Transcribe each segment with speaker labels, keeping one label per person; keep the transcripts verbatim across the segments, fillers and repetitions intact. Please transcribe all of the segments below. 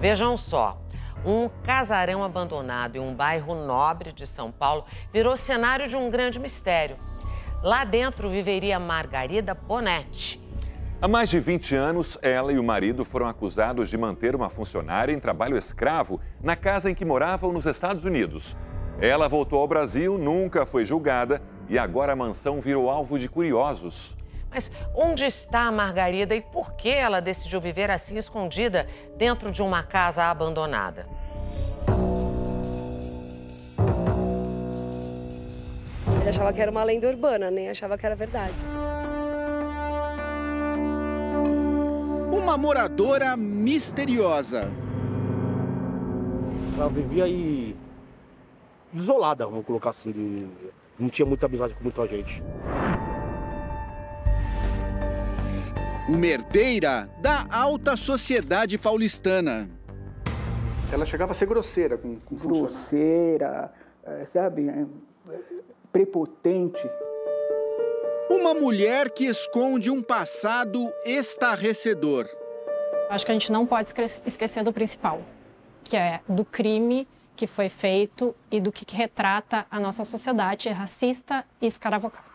Speaker 1: Vejam só, um casarão abandonado em um bairro nobre de São Paulo virou cenário de um grande mistério. Lá dentro viveria Margarida Bonetti.
Speaker 2: Há mais de vinte anos, ela e o marido foram acusados de manter uma funcionária em trabalho escravo na casa em que moravam nos Estados Unidos. Ela voltou ao Brasil, nunca foi julgada e agora a mansão virou alvo de curiosos.
Speaker 1: Mas onde está a Margarida e por que ela decidiu viver assim escondida dentro de uma casa abandonada?
Speaker 3: Ele achava que era uma lenda urbana, nem achava que era verdade.
Speaker 4: Uma moradora misteriosa.
Speaker 5: Ela vivia aí isolada, vamos colocar assim, de... não tinha muita amizade com muita gente.
Speaker 4: Uma herdeira da alta sociedade paulistana.
Speaker 6: Ela chegava a ser grosseira com, com funcionário.
Speaker 7: Grosseira, sabe, prepotente.
Speaker 4: Uma mulher que esconde um passado estarrecedor.
Speaker 8: Acho que a gente não pode esquecer do principal, que é do crime que foi feito e do que retrata a nossa sociedade racista e escravocrata.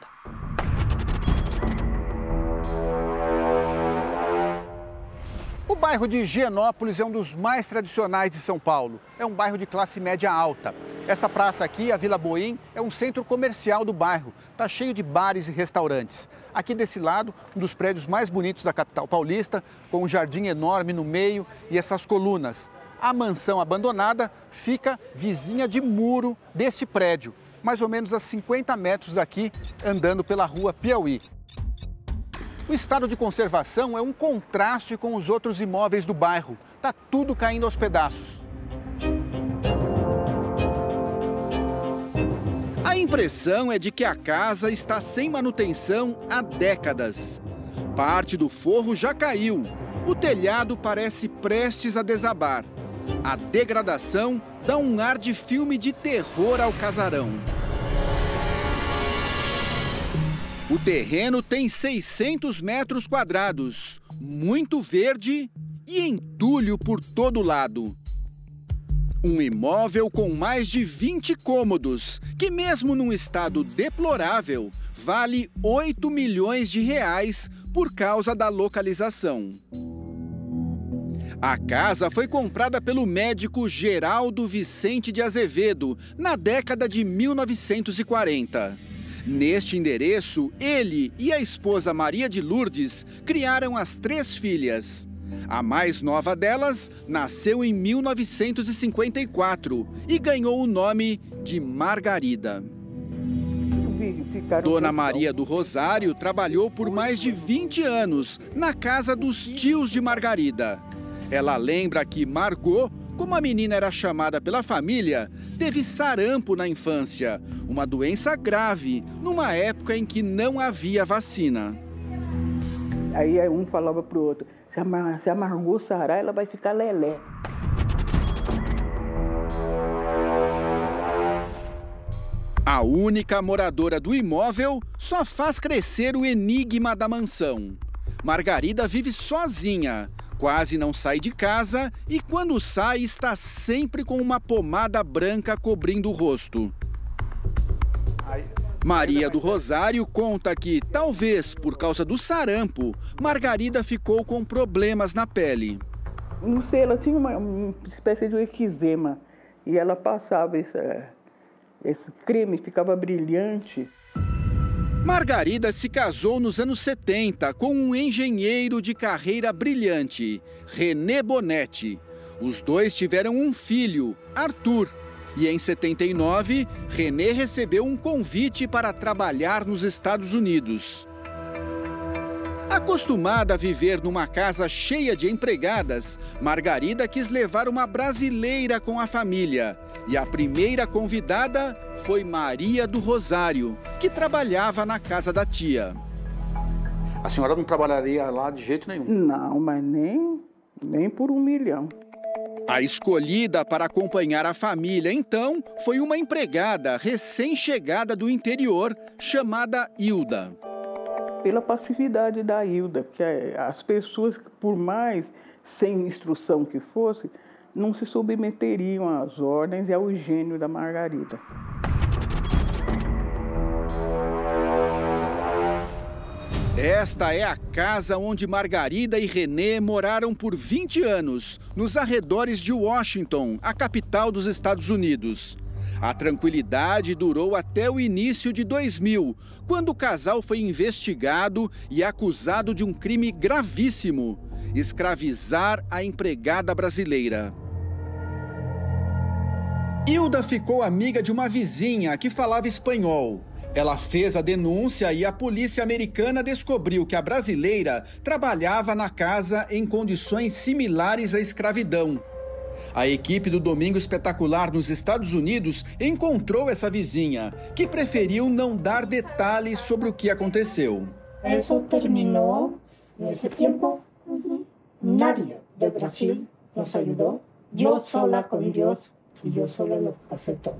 Speaker 6: O bairro de Higienópolis é um dos mais tradicionais de São Paulo. É um bairro de classe média alta. Essa praça aqui, a Vila Boim, é um centro comercial do bairro. Está cheio de bares e restaurantes. Aqui desse lado, um dos prédios mais bonitos da capital paulista, com um jardim enorme no meio e essas colunas. A mansão abandonada fica vizinha de muro deste prédio, mais ou menos a cinquenta metros daqui, andando pela rua Piauí. O estado de conservação é um contraste com os outros imóveis do bairro. Está tudo caindo aos pedaços.
Speaker 4: A impressão é de que a casa está sem manutenção há décadas. Parte do forro já caiu. O telhado parece prestes a desabar. A degradação dá um ar de filme de terror ao casarão. O terreno tem seiscentos metros quadrados, muito verde e entulho por todo lado. Um imóvel com mais de vinte cômodos, que mesmo num estado deplorável, vale oito milhões de reais por causa da localização. A casa foi comprada pelo médico Geraldo Vicente de Azevedo na década de mil novecentos e quarenta. Neste endereço, ele e a esposa Maria de Lourdes criaram as três filhas. A mais nova delas nasceu em mil novecentos e cinquenta e quatro e ganhou o nome de Margarida. Dona Maria do Rosário trabalhou por mais de vinte anos na casa dos tios de Margarida. Ela lembra que Margot, como a menina era chamada pela família, teve sarampo na infância, uma doença grave, numa época em que não havia vacina.
Speaker 7: Aí um falava pro outro, se a, se a Margot sarar, ela vai ficar lelé.
Speaker 4: A única moradora do imóvel só faz crescer o enigma da mansão. Margarida vive sozinha. Quase não sai de casa e, quando sai, está sempre com uma pomada branca cobrindo o rosto. Maria do Rosário conta que, talvez por causa do sarampo, Margarida ficou com problemas na pele.
Speaker 7: Não sei, ela tinha uma, uma espécie de um eczema e ela passava esse, esse creme, ficava brilhante.
Speaker 4: Margarida se casou nos anos setenta com um engenheiro de carreira brilhante, René Bonetti. Os dois tiveram um filho, Arthur. E em setenta e nove, René recebeu um convite para trabalhar nos Estados Unidos. Acostumada a viver numa casa cheia de empregadas, Margarida quis levar uma brasileira com a família. E a primeira convidada foi Maria do Rosário, que trabalhava na casa da tia.
Speaker 6: A senhora não trabalharia lá de jeito nenhum?
Speaker 7: Não, mas nem, nem por um milhão.
Speaker 4: A escolhida para acompanhar a família, então, foi uma empregada recém-chegada do interior, chamada Hilda.
Speaker 7: Pela passividade da Hilda, porque as pessoas, por mais sem instrução que fosse, não se submeteriam às ordens e ao gênio da Margarida.
Speaker 4: Esta é a casa onde Margarida e René moraram por vinte anos, nos arredores de Washington, a capital dos Estados Unidos. A tranquilidade durou até o início de dois mil, quando o casal foi investigado e acusado de um crime gravíssimo: escravizar a empregada brasileira. Hilda ficou amiga de uma vizinha que falava espanhol. Ela fez a denúncia e a polícia americana descobriu que a brasileira trabalhava na casa em condições similares à escravidão. A equipe do Domingo Espetacular nos Estados Unidos encontrou essa vizinha, que preferiu não dar detalhes sobre o que aconteceu.
Speaker 9: Isso terminou nesse tempo. Nadie do Brasil nos ajudou. Eu sola com Deus e eu sola lo passei todo.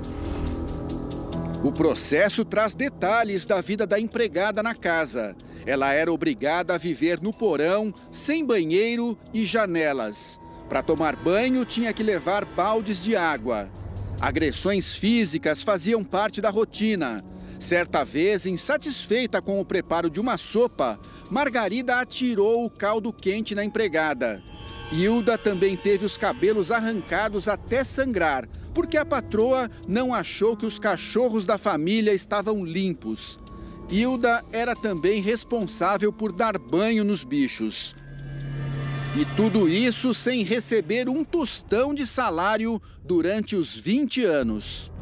Speaker 4: O processo traz detalhes da vida da empregada na casa. Ela era obrigada a viver no porão, sem banheiro e janelas. Para tomar banho, tinha que levar baldes de água. Agressões físicas faziam parte da rotina. Certa vez, insatisfeita com o preparo de uma sopa, Margarida atirou o caldo quente na empregada. Hilda também teve os cabelos arrancados até sangrar, porque a patroa não achou que os cachorros da família estavam limpos. Hilda era também responsável por dar banho nos bichos. E tudo isso sem receber um tostão de salário durante os vinte anos.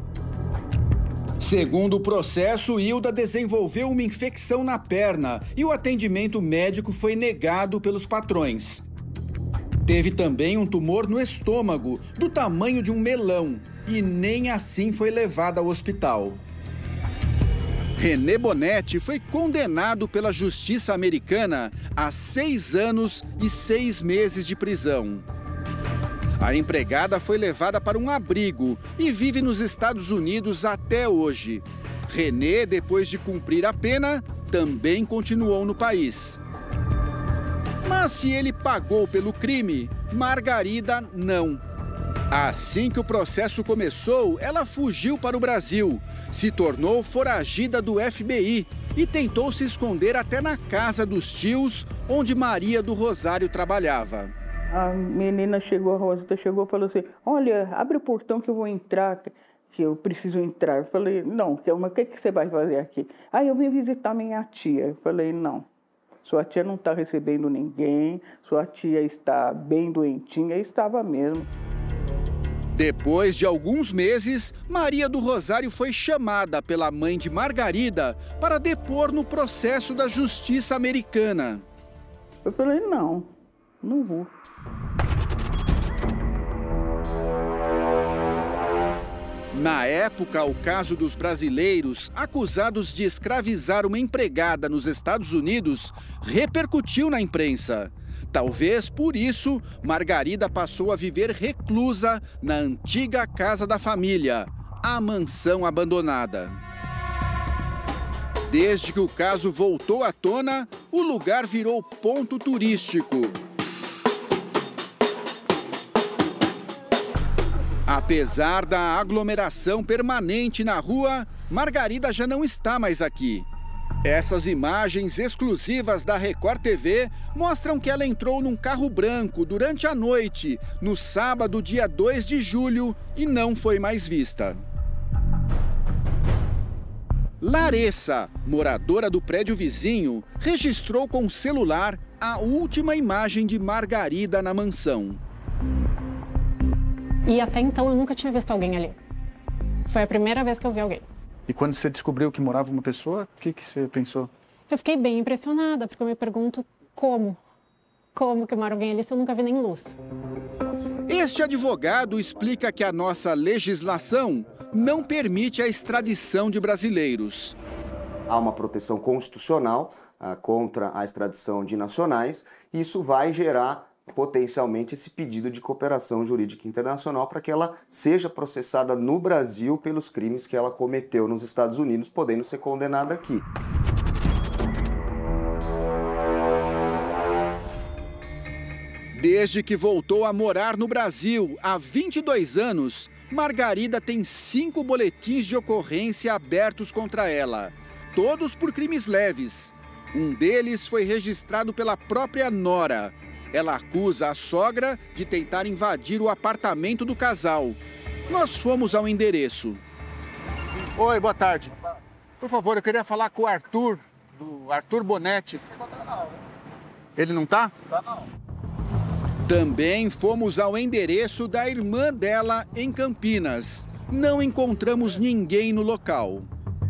Speaker 4: Segundo o processo, Hilda desenvolveu uma infecção na perna e o atendimento médico foi negado pelos patrões. Teve também um tumor no estômago, do tamanho de um melão, e nem assim foi levada ao hospital. René Bonetti foi condenado pela justiça americana a seis anos e seis meses de prisão. A empregada foi levada para um abrigo e vive nos Estados Unidos até hoje. René, depois de cumprir a pena, também continuou no país. Mas se ele pagou pelo crime, Margarida não. Assim que o processo começou, ela fugiu para o Brasil, se tornou foragida do F B I e tentou se esconder até na casa dos tios, onde Maria do Rosário trabalhava.
Speaker 7: A menina chegou, a Rosita chegou e falou assim: olha, abre o portão que eu vou entrar, que eu preciso entrar. Eu falei: não, mas o que, que você vai fazer aqui? Ah, eu vim visitar minha tia. Eu falei: não. Sua tia não está recebendo ninguém, sua tia está bem doentinha, e estava mesmo.
Speaker 4: Depois de alguns meses, Maria do Rosário foi chamada pela mãe de Margarida para depor no processo da justiça americana.
Speaker 7: Eu falei: não, não vou.
Speaker 4: Na época, o caso dos brasileiros acusados de escravizar uma empregada nos Estados Unidos repercutiu na imprensa. Talvez por isso, Margarida passou a viver reclusa na antiga casa da família, a mansão abandonada. Desde que o caso voltou à tona, o lugar virou ponto turístico. Apesar da aglomeração permanente na rua, Margarida já não está mais aqui. Essas imagens exclusivas da Record T V mostram que ela entrou num carro branco durante a noite, no sábado, dia dois de julho, e não foi mais vista. Larissa, moradora do prédio vizinho, registrou com o celular a última imagem de Margarida na mansão.
Speaker 8: E até então eu nunca tinha visto alguém ali. Foi a primeira vez que eu vi alguém.
Speaker 6: E quando você descobriu que morava uma pessoa, o que, que você pensou?
Speaker 8: Eu fiquei bem impressionada, porque eu me pergunto como. Como que mora alguém ali se eu nunca vi nem luz?
Speaker 4: Este advogado explica que a nossa legislação não permite a extradição de brasileiros.
Speaker 10: Há uma proteção constitucional ah, contra a extradição de nacionais, e isso vai gerar potencialmente esse pedido de cooperação jurídica internacional para que ela seja processada no Brasil pelos crimes que ela cometeu nos Estados Unidos, podendo ser condenada aqui.
Speaker 4: Desde que voltou a morar no Brasil, há vinte e dois anos, Margarida tem cinco boletins de ocorrência abertos contra ela, todos por crimes leves. Um deles foi registrado pela própria nora. Ela acusa a sogra de tentar invadir o apartamento do casal. Nós fomos ao endereço.
Speaker 6: Oi, boa tarde. Por favor, eu queria falar com o Arthur, do Arthur Bonetti. Ele não tá? Tá não.
Speaker 4: Também fomos ao endereço da irmã dela em Campinas. Não encontramos ninguém no local.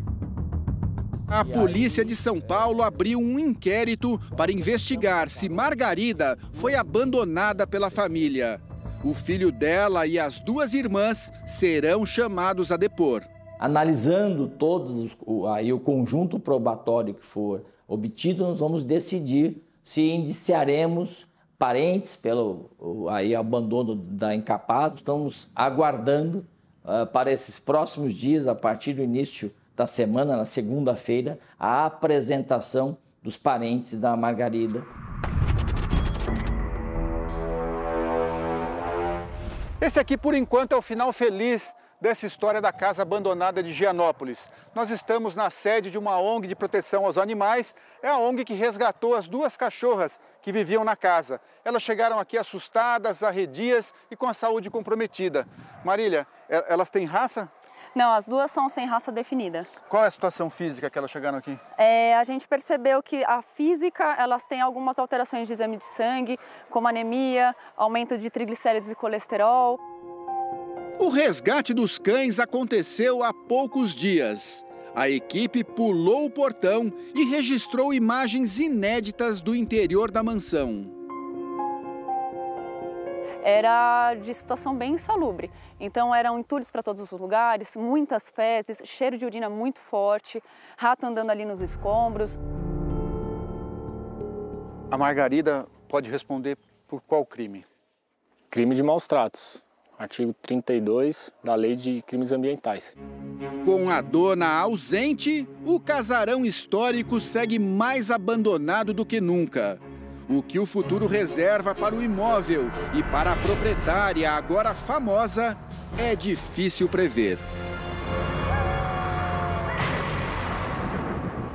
Speaker 4: A polícia de São Paulo abriu um inquérito para investigar se Margarida foi abandonada pela família. O filho dela e as duas irmãs serão chamados a depor.
Speaker 11: Analisando todos o, aí, o conjunto probatório que for obtido, nós vamos decidir se indiciaremos parentes pelo aí, abandono da incapaz. Estamos aguardando uh, para esses próximos dias, a partir do início da semana, na segunda-feira, a apresentação dos parentes da Margarida.
Speaker 6: Esse aqui, por enquanto, é o final feliz dessa história da casa abandonada de Gianópolis. Nós estamos na sede de uma O N G de proteção aos animais. É a O N G que resgatou as duas cachorras que viviam na casa. Elas chegaram aqui assustadas, arredias e com a saúde comprometida. Marília, elas têm raça?
Speaker 12: Não, as duas são sem raça definida.
Speaker 6: Qual é a situação física que elas chegaram aqui?
Speaker 12: É, a gente percebeu que a física, elas têm algumas alterações de exame de sangue, como anemia, aumento de triglicéridos e colesterol.
Speaker 4: O resgate dos cães aconteceu há poucos dias. A equipe pulou o portão e registrou imagens inéditas do interior da mansão.
Speaker 12: Era de situação bem insalubre. Então eram entulhos para todos os lugares, muitas fezes, cheiro de urina muito forte, rato andando ali nos escombros.
Speaker 6: A Margarida pode responder por qual crime?
Speaker 13: Crime de maus tratos. Artigo trinta e dois da Lei de Crimes Ambientais.
Speaker 4: Com a dona ausente, o casarão histórico segue mais abandonado do que nunca. O que o futuro reserva para o imóvel e para a proprietária agora famosa é difícil prever.